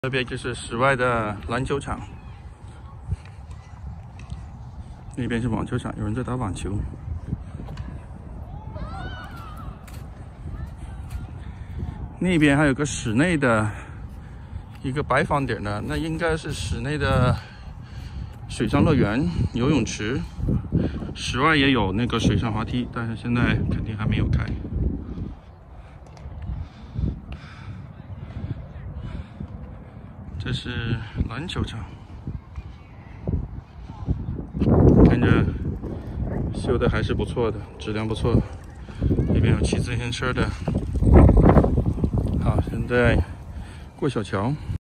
这边就是室外的篮球场，那边是网球场，有人在打网球。那边还有个室内的一个白房点的，那应该是室内的水上乐园、游泳池。室外也有那个水上滑梯，但是现在肯定还没有开。 这是篮球场，看着修的还是不错的，质量不错。那边有骑自行车的。好，现在过小桥。